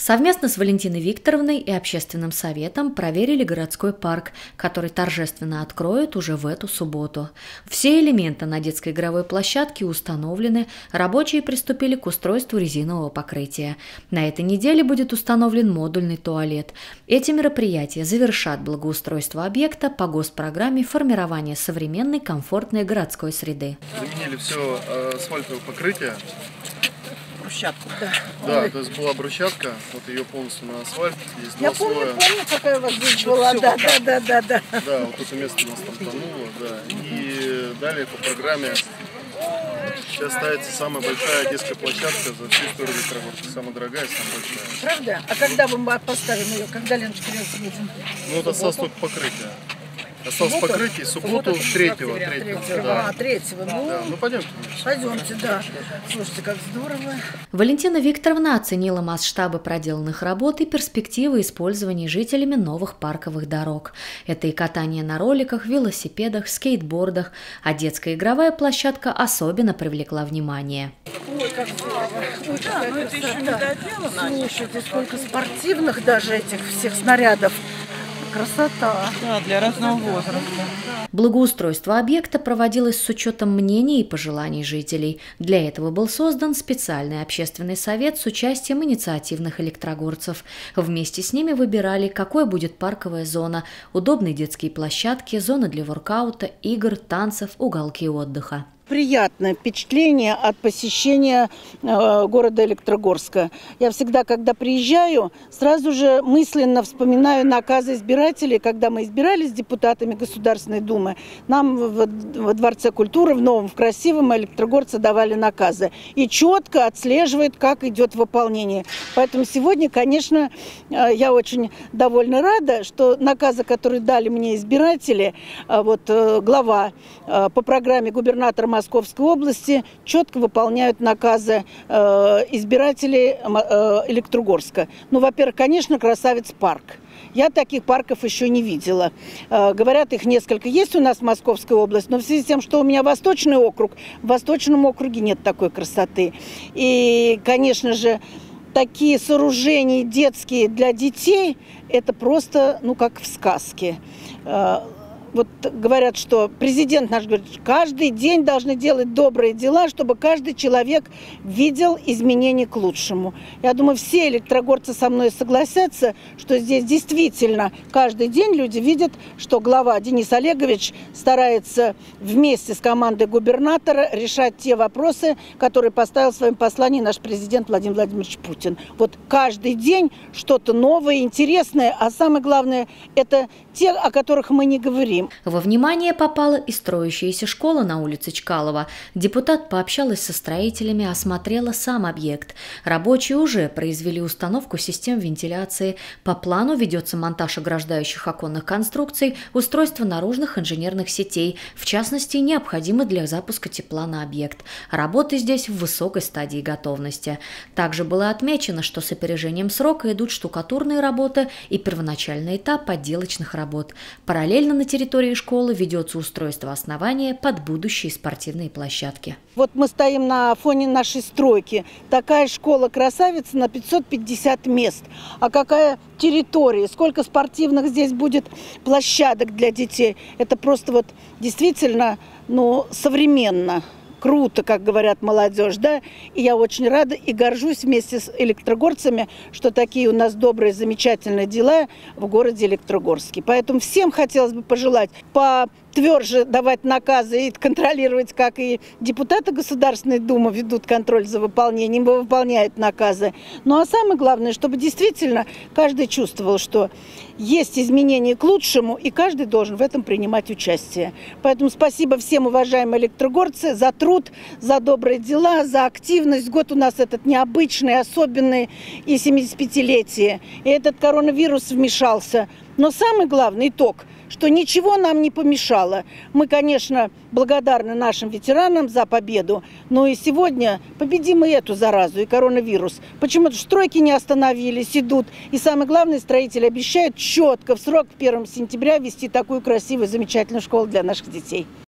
Совместно с Валентиной Викторовной и общественным советом проверили городской парк, который торжественно откроют уже в эту субботу. Все элементы на детской игровой площадке установлены, рабочие приступили к устройству резинового покрытия. На этой неделе будет установлен модульный туалет. Эти мероприятия завершат благоустройство объекта по госпрограмме формирования современной комфортной городской среды. Заменили все асфальтовое покрытие. Брусчатку. Да, то есть была брусчатка, вот ее полностью на асфальт. Есть Я два слоя. помню, какая у вас здесь была. Да. Да, вот это место у нас там тонуло, да. И далее по программе сейчас ставится самая большая детская площадка за всю историю Электрогорска. Самая дорогая и самая большая. Правда? А когда мы поставим ее? Когда, Леночка, будем? Ну, это осталось только покрытие. Осталось покрытие субботу 3-го. Да. 3-го. Ну, пойдемте. Пойдемте, да. Слушайте, как здорово. Валентина Викторовна оценила масштабы проделанных работ и перспективы использования жителями новых парковых дорог. Это и катание на роликах, велосипедах, скейтбордах, а детская игровая площадка особенно привлекла внимание. Ой, как здорово. Ой, да, но это еще не доделано. Слушайте, сколько спортивных даже этих всех снарядов. Красота. Да, для разного возраста. Благоустройство объекта проводилось с учетом мнений и пожеланий жителей. Для этого был создан специальный общественный совет с участием инициативных электрогорцев. Вместе с ними выбирали, какой будет парковая зона, удобные детские площадки, зоны для воркаута, игр, танцев, уголки отдыха. Приятное впечатление от посещения города Электрогорска. Я всегда, когда приезжаю, сразу же мысленно вспоминаю наказы избирателей, когда мы избирались депутатами Государственной Думы. Нам во Дворце культуры, в новом, в красивом, электрогорцы давали наказы. И четко отслеживают, как идет выполнение. Поэтому сегодня, конечно, я очень довольно рада, что наказы, которые дали мне избиратели, глава по программе губернатора Московской области, четко выполняют наказы избирателей Электрогорска. Ну, во-первых, конечно, красавец парк. Я таких парков еще не видела. Говорят, их несколько есть у нас в Московской области, но в связи с тем, что у меня Восточный округ, в Восточном округе нет такой красоты. И, конечно же, такие сооружения детские для детей, это просто, как в сказке. Вот говорят, что президент наш говорит, каждый день должны делать добрые дела, чтобы каждый человек видел изменения к лучшему. Я думаю, все электрогорцы со мной согласятся, что здесь действительно каждый день люди видят, что глава Денис Олегович старается вместе с командой губернатора решать те вопросы, которые поставил в своем послании наш президент Владимир Владимирович Путин. Вот каждый день что-то новое, интересное, а самое главное, это те, о которых мы не говорим. Во внимание попала и строящаяся школа на улице Чкалова. Депутат пообщалась со строителями, осмотрела сам объект. Рабочие уже произвели установку систем вентиляции. По плану ведется монтаж ограждающих оконных конструкций, устройство наружных инженерных сетей, в частности, необходимы для запуска тепла на объект. Работы здесь в высокой стадии готовности. Также было отмечено, что с опережением срока идут штукатурные работы и первоначальный этап отделочных работ. Параллельно на территории школы ведется устройство основания под будущие спортивные площадки. Вот мы стоим на фоне нашей стройки. Такая школа-красавица на 550 мест. А какая территория, сколько спортивных здесь будет площадок для детей. Это просто действительно современно. Круто, как говорят молодежь, да? И я очень рада и горжусь вместе с электрогорцами, что такие у нас добрые, замечательные дела в городе Электрогорске. Поэтому всем хотелось бы пожелать потверже давать наказы и контролировать, как и депутаты Государственной Думы ведут контроль за выполнением, выполняют наказы. Ну а самое главное, чтобы действительно каждый чувствовал, что есть изменения к лучшему, и каждый должен в этом принимать участие. Поэтому спасибо всем, уважаемые электрогорцы, за труд, за добрые дела, за активность. Год у нас этот необычный, особенный, и 75-летие. И этот коронавирус вмешался. Но самый главный итог, что ничего нам не помешало. Мы, конечно, благодарны нашим ветеранам за победу, но и сегодня победим и эту заразу, и коронавирус. Почему-то стройки не остановились, идут. И самое главное, строители обещают четко в срок 1 сентября ввести такую красивую, замечательную школу для наших детей.